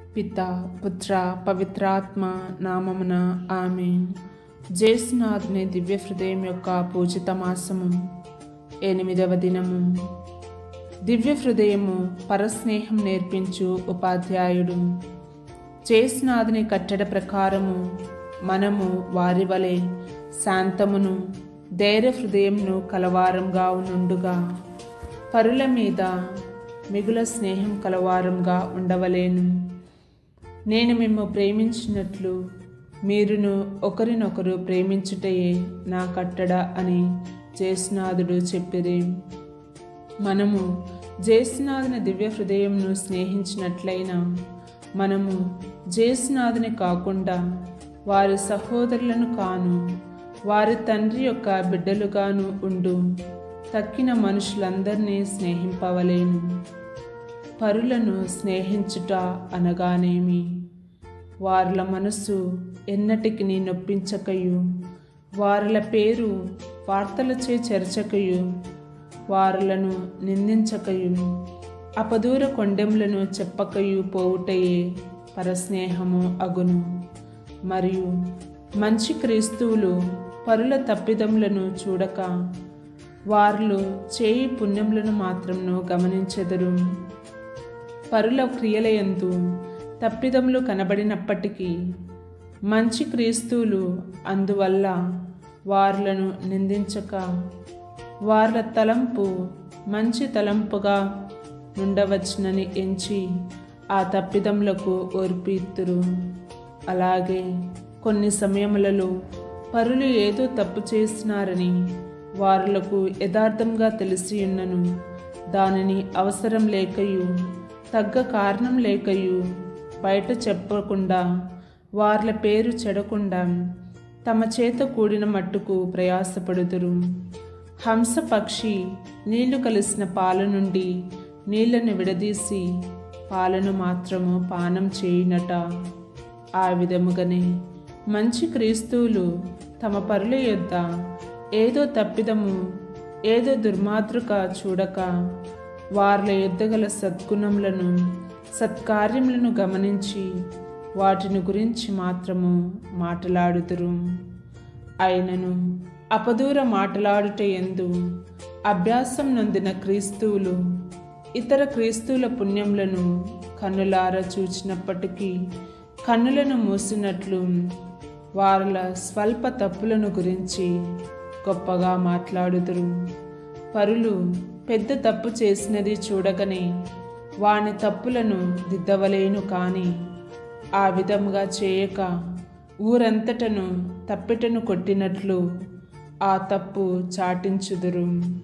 పిత పుత్ర పవిత్రాత్మ నామమున ఆమేన్. జేసునాథుని దివ్య హృదయం యొక్క పూజిత మాసము 8వ దినము. దివ్య హృదయము పరస్నేహం నేర్పించు ఉపాధ్యాయుడు. జేసునాథుని కట్టడ ప్రకారము మనము వారి వలె శాంతమును ధైర్య హృదయంను కలవారంగా నుండుగా పరుల మీద మిగుల స్నేహం కలవారంగా ఉండవలేను. నేను మిమ్ము ప్రేమించినట్లు మీరును ఒకరినొకరు ప్రేమించుటయే నా కట్టడ అని జేసునాథుడు చెప్పిరి. మనము జేసునాథుని దివ్య హృదయంను స్నేహించినట్లయినా మనము జేసునాథుని కాకుండా వారి సహోదరులను కాను వారి తండ్రి యొక్క బిడ్డలుగాను ఉండు తక్కిన మనుషులందరినీ స్నేహింపవలేను. పరులను స్నేహించుట అనగానేమి? వార్ల మనసు ఎన్నటికి నొప్పించకయు వారల పేరు వార్తలచే చెరచకయు వారులను నిందించకయు అపదూర కొండెములను చెప్పకయు పోవుటయే పరస్నేహము అగును. మరియు మంచి క్రీస్తువులు పరుల తప్పిదములను చూడక వారిలో చేయి పుణ్యములను మాత్రమును గమనించెదరు. పరుల క్రియలయందు తప్పిదములు కనబడినప్పటికీ మంచి క్రీస్తువులు అందువల్ల వారులను నిందించక వార్ల తలంపు మంచి తలంపుగా ఉండవచ్చునని ఎంచి ఆ తప్పిదములకు ఓర్పిత్తురు. అలాగే కొన్ని సమయములలో పరులు ఏదో తప్పు చేస్తున్నారని వారులకు యథార్థంగా తెలిసి ఉన్నను దానిని అవసరం లేకయు తగ్గ కారణం లేకయు బయట చెప్పకుండా వార్ల పేరు చెడకుండా తమ చేత కూడిన మట్టుకు ప్రయాసపడుదురు. హంస పక్షి నీళ్లు కలిసిన పాల నుండి నీళ్లను విడదీసి పాలను మాత్రము పానం చేయునట. ఆ విధముగానే మంచి క్రీస్తువులు తమ పరుల యొద్ద ఏదో తప్పిదము ఏదో దుర్మాతృక చూడక వార్ల యొద్ద గల సద్గుణములను సత్కార్యములను గమనించి వాటిని గురించి మాత్రము మాట్లాడుదురు. అయినను అపదూర మాట్లాడుట యందు అభ్యాసం నొందిన క్రీస్తువులు ఇతర క్రీస్తువుల పుణ్యములను కన్నులారా చూచినప్పటికీ కన్నులను మూసినట్లు వారుల స్వల్ప తప్పులను గురించి గొప్పగా మాట్లాడుదురు. పరులు పెద్ద తప్పు చేసినది చూడగానే వాని తప్పులను దిద్దవలేను కానీ ఆ విధముగా చేయక ఊరంతటను తప్పెటను కొట్టినట్లు ఆ తప్పు చాటించుదురు.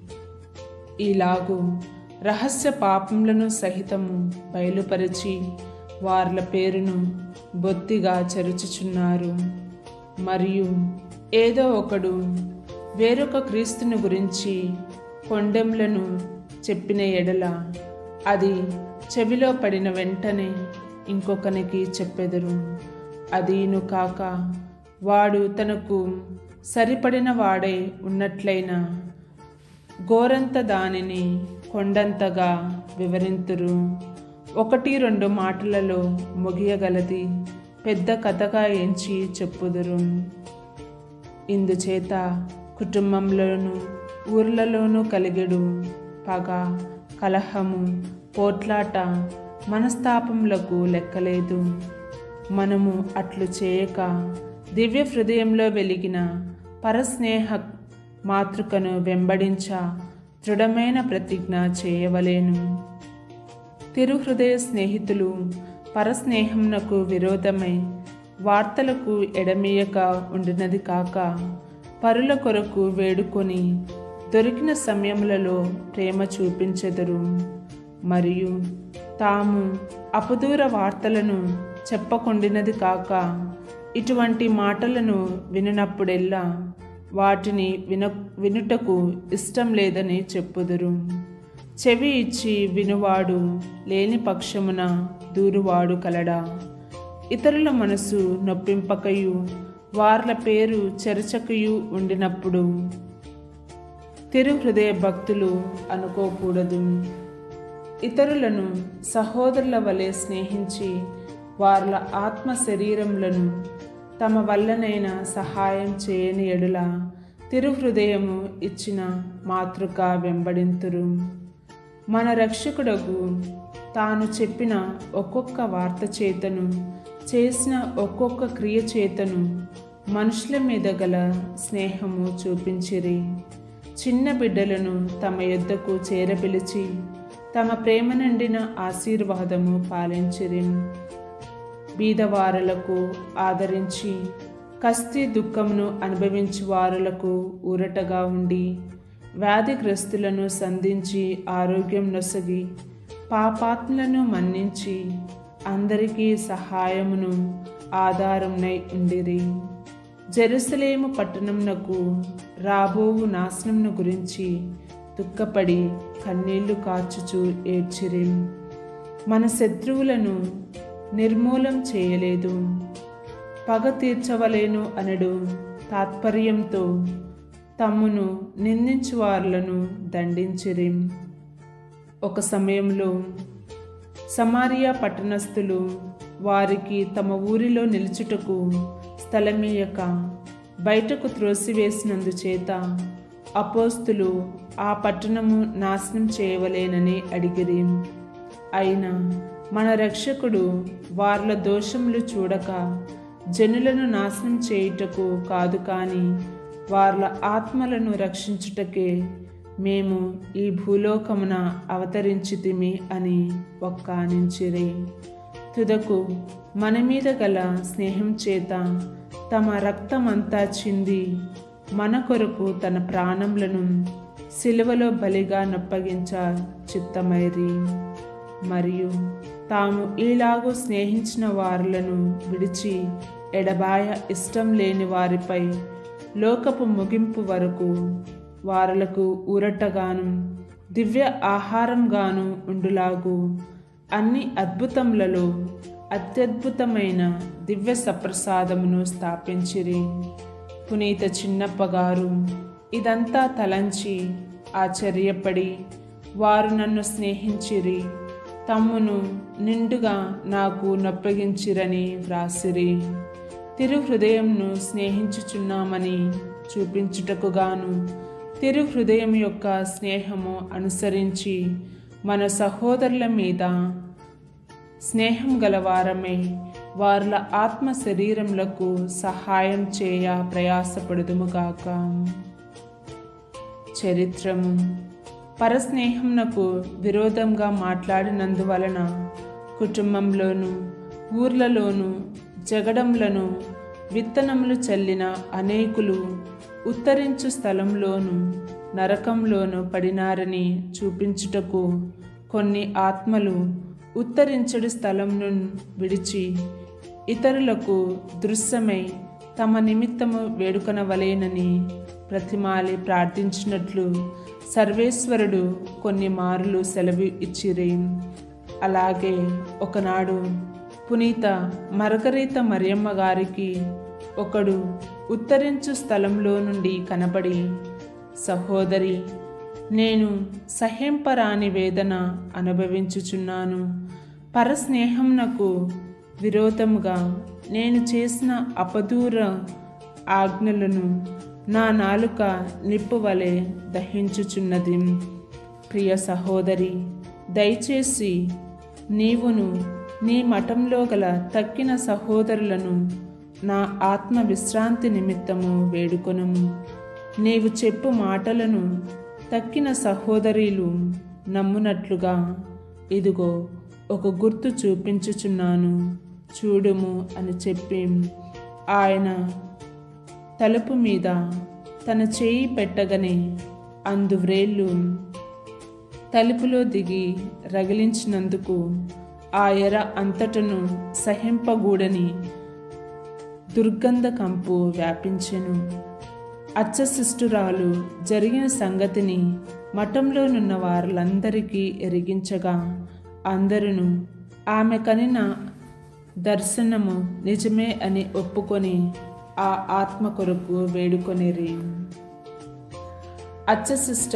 ఇలాగు రహస్య పాపములను సహితము బయలుపరిచి వార్ల పేరును బొత్తిగా చెరుచుచున్నారు. మరియు ఏదో ఒకడు వేరొక క్రీస్తుని గురించి కొండెములను చెప్పిన ఎడల అది చెవిలో పడిన వెంటనే ఇంకొకనికి చెప్పెదరు. అదీను కాక వాడు తనకు సరిపడిన వాడై ఉన్నట్లయినా గోరంత దానిని కొండంతగా వివరింతురు. 1-2 మాటలలో ముగియగలది పెద్ద కథగా ఎంచి చెప్పుదురు. ఇందుచేత కుటుంబంలోనూ ఊర్లలోనూ కలిగెడు పగ కలహము పోట్లాట మనస్తాపములకు లెక్కలేదు. మనము అట్లు చేయక దివ్య హృదయంలో వెలిగిన పరస్నేహ మాతృకను వెంబడించ దృఢమైన ప్రతిజ్ఞ చేయవలేను. తిరుహృదయ స్నేహితులు పరస్నేహమునకు విరోధమై వార్తలకు ఎడమీయక ఉండినది కాక పరుల కొరకు వేడుకొని దొరికిన సమయములలో ప్రేమ చూపించెదరు. మరియు తాము అపదూర వార్తలను చెప్పకుండినది కాక ఇటువంటి మాటలను వినినప్పుడెల్లా వాటిని వినుటకు ఇష్టం లేదని చెప్పుదురు. చెవి ఇచ్చి వినువాడు లేని పక్షమున దూరువాడు కలడా? ఇతరుల మనసు నొప్పింపకయు వార్ల పేరు చెరచకయు ఉండినప్పుడు తిరుహృదయ భక్తులు అనుకోకూడదు. ఇతరులను సహోదరుల వలె స్నేహించి వాళ్ళ ఆత్మ శరీరములను తమ వల్లనైనా సహాయం చేయని ఎడుల తిరుహృదయము ఇచ్చిన మాతృక వెంబడింతురు. మన రక్షకుడగు తాను చెప్పిన ఒక్కొక్క వార్త చేతను, చేసిన ఒక్కొక్క క్రియ చేతను మనుషుల మీద గల స్నేహము చూపించిరి. చిన్న బిడ్డలను తమ యొద్దకు చేరపిలిచి తమ ప్రేమ నిండిన ఆశీర్వాదము పాలించిరి. బీదవారులకు ఆదరించి, కస్తి దుఃఖమును అనుభవించు వారులకు ఊరటగా ఉండి, వ్యాధిగ్రస్తులను సంధించి ఆరోగ్యం నొసగి, పాపాత్ములను మన్నించి, అందరికీ సహాయమును ఆధారమునై ఉండిరి. జెరూసలేము పట్టణమునకు రాబోవు నాశనమును గురించి దుఃఖపడి కన్నీళ్లు కార్చుచూ ఏడ్చిరి. మన శత్రువులను నిర్మూలం చేయలేదు, పగ తీర్చవలేను అనడు తాత్పర్యంతో తమ్మును నిందించు వారులను దండించిరి. ఒక సమయంలో సమారియా పట్టణస్థులు వారికి తమ ఊరిలో నిలుచుటకు స్థలమీయక బయటకు త్రోసివేసినందుచేత అపోస్తులు ఆ పట్టణము నాశనం చేయవలేనని అడిగిరి. అయినా మన రక్షకుడు వార్ల దోషములు చూడక జనులను నాశనం చేయుటకు కాదు, కానీ వార్ల ఆత్మలను రక్షించుటకే మేము ఈ భూలోకమున అవతరించితిమి అని ఒక్కానించిరి. తుదకు మన మీద గల స్నేహం చేత తమ రక్తమంతా చింది మన కొరకు తన ప్రాణములను సిలువలో బలిగా నప్పగించ చిత్తమైరి. మరియు తాము ఈలాగూ స్నేహించిన వారులను విడిచి ఎడబాయ ఇష్టం లేని వారిపై లోకపు ముగింపు వరకు వారులకు ఊరటగాను దివ్య ఆహారంగాను ఉండులాగు అన్ని అద్భుతములలో అత్యద్భుతమైన దివ్య సప్రసాదమును స్థాపించిరి. పునీత చిన్నప్ప గారు ఇదంతా తలంచి ఆశ్చర్యపడి, వారు నన్ను స్నేహించిరి, తమ్మును నిండుగా నాకు నొప్పగించిరని వ్రాసిరి. తిరుహృదయంను స్నేహించుచున్నామని చూపించుటకుగాను తిరుహృదయం యొక్క స్నేహము అనుసరించి మన సహోదరుల మీద స్నేహం గలవారమై వార్ల ఆత్మ శరీరములకు సహాయం చేయ ప్రయాసపడుదుముగాక. చరిత్రము: పరస్నేహమునకు విరోధంగా మాట్లాడినందువలన కుటుంబంలోను ఊర్లలోను జగడములను విత్తనములు చల్లిన అనేకులు ఉత్తరించు స్థలంలోను నరకంలోను పడినారని చూపించుటకు కొన్ని ఆత్మలు ఉత్తరించడి స్థలంను విడిచి ఇతరులకు దృశ్యమై తమ నిమిత్తము వేడుకొనవలేనని ప్రతిమాలి ప్రార్థించినట్లు సర్వేశ్వరుడు కొన్ని మారులు సెలవు ఇచ్చిరి. అలాగే ఒకనాడు పునీత మార్గరీత మరియమ్మ గారికి ఒకడు ఉత్తరించు స్థలంలో నుండి కనబడి, సహోదరి, నేను సహింపరాని వేదన అనుభవించుచున్నాను. పరస్నేహమునకు విరోధముగా నేను చేసిన అపదూర ఆజ్ఞలను నా నాలుక నిప్పువలె దహించుచున్నది. ప్రియ సహోదరి, దయచేసి నీవును నీ మఠంలో గల తక్కిన సహోదరులను నా ఆత్మ విశ్రాంతి నిమిత్తము వేడుకొనుము. నీవు చెప్పు మాటలను తక్కిన సహోదరీలు నమ్మునట్లుగా ఇదిగో ఒక గుర్తు చూపించుచున్నాను, చూడుము అని చెప్పి ఆయన తలుపు మీద తన చేయి పెట్టగనే అందువ్రేళ్ళు తలుపులో దిగి రగిలించినందుకు ఆ ఎర అంతటను సహింపగూడని దుర్గంధ కంపు వ్యాపించెను. అచ్చశిష్టురాలు జరిగిన సంగతిని మఠంలోనున్న వారందరికీ ఎరిగించగా అందరూ ఆమె కనిన దర్శనము నిజమే అని ఒప్పుకొని ఆ ఆత్మ కొరకు వేడుకొనిరి. అచ్చశిష్ట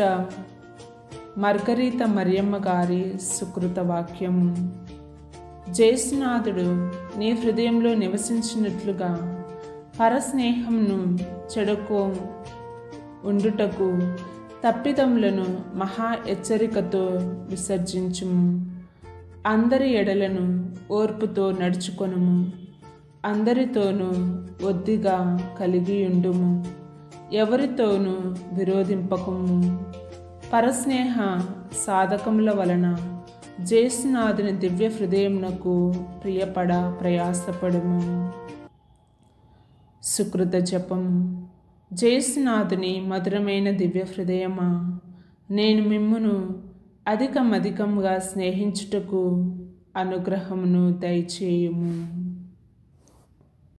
మార్గరీత మరియమ్మ గారి సుకృత వాక్యము: జేసునాథుడు నీ హృదయంలో నివసించినట్లుగా పరస్నేహంను చెడకో ఉండుటకు తప్పిదములను మహా హెచ్చరికతో విసర్జించుము. అందరి ఎడలను ఓర్పుతో నడుచుకొనుము. అందరితోనూ ఒద్దిగా కలిగియుండుము. ఎవరితోనూ విరోధింపకము. పరస్నేహ సాధకముల వలన జేసునాథుని దివ్య హృదయమునకు ప్రియపడ ప్రయాసపడుము. సుకృత జపము. జేసునాథుని మధురమైన దివ్య హృదయమా, నేను మిమ్మును అధికమధికముగా స్నేహించుటకు అనుగ్రహమును దయచేయుము.